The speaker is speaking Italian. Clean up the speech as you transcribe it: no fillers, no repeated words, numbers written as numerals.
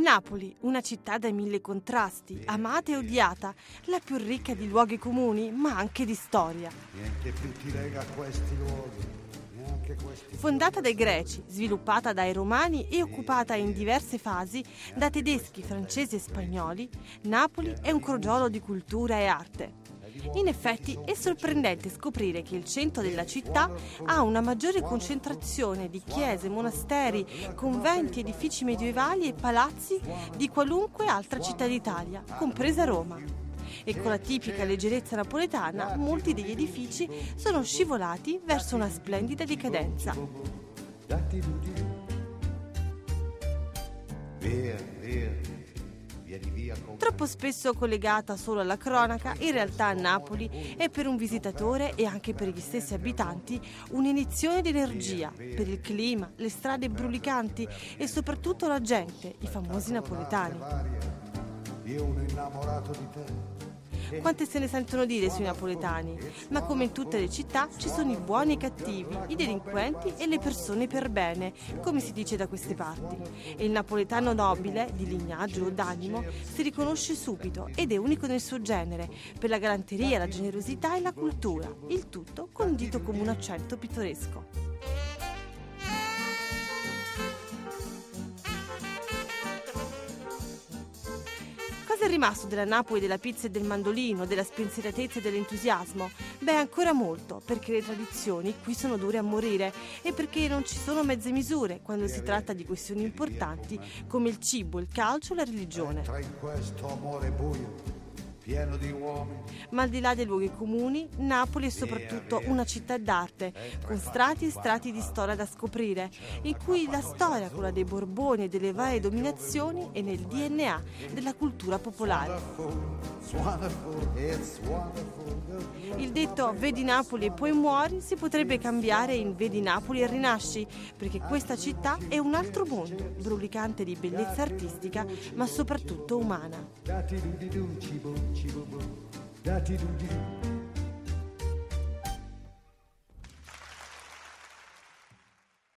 Napoli, una città dai mille contrasti, amata e odiata, la più ricca di luoghi comuni, ma anche di storia. Niente più ti lega a questi luoghi, neanche questi. Fondata dai Greci, sviluppata dai Romani e occupata in diverse fasi da tedeschi, francesi e spagnoli, Napoli è un crogiolo di cultura e arte. In effetti è sorprendente scoprire che il centro della città ha una maggiore concentrazione di chiese, monasteri, conventi, edifici medievali e palazzi di qualunque altra città d'Italia, compresa Roma. E con la tipica leggerezza napoletana, molti degli edifici sono scivolati verso una splendida decadenza. Troppo spesso collegata solo alla cronaca, in realtà Napoli è per un visitatore e anche per gli stessi abitanti un'iniezione di energia, per il clima, le strade brulicanti e soprattutto la gente, i famosi napoletani. Io uno innamorato di te. Quante se ne sentono dire sui napoletani, ma come in tutte le città ci sono i buoni e i cattivi, i delinquenti e le persone per bene, come si dice da queste parti. E il napoletano nobile, di lignaggio o d'animo, si riconosce subito ed è unico nel suo genere, per la galanteria, la generosità e la cultura, il tutto condito come un accento pittoresco. Cosa è rimasto della Napoli della pizza e del mandolino, della spensieratezza e dell'entusiasmo? Beh, ancora molto, perché le tradizioni qui sono dure a morire e perché non ci sono mezze misure quando si tratta di questioni importanti come il cibo, il calcio e la religione. Entra in questo amore buio, pieno di uomini. Ma al di là dei luoghi comuni, Napoli è soprattutto una città d'arte, con strati e strati di storia da scoprire, in cui la storia, quella dei Borboni e delle varie dominazioni, è nel DNA della cultura popolare. Il detto "vedi Napoli e poi muori" si potrebbe cambiare in "vedi Napoli e rinasci", perché questa città è un altro mondo, brulicante di bellezza artistica, ma soprattutto umana.